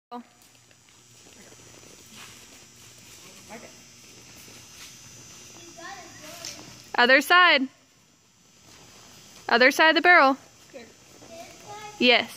Okay. Other side. Other side of the barrel. Here. Yes.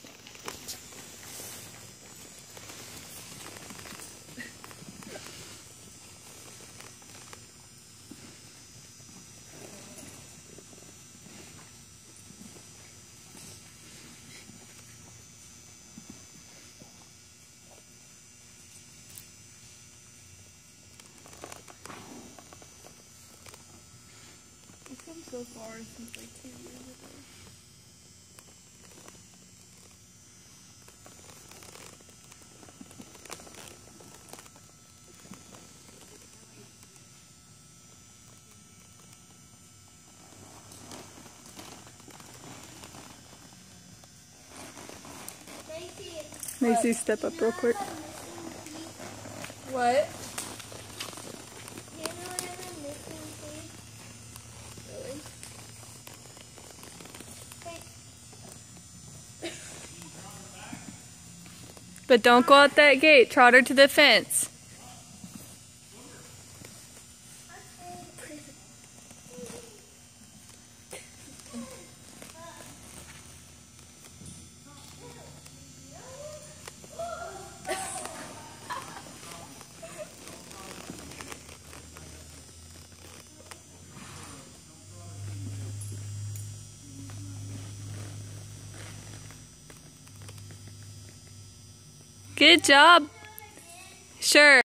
We've come so far since like 2 years ago. Macy, step up real quick. What? Really? But don't go out that gate. Trot her to the fence. Good job. Sure.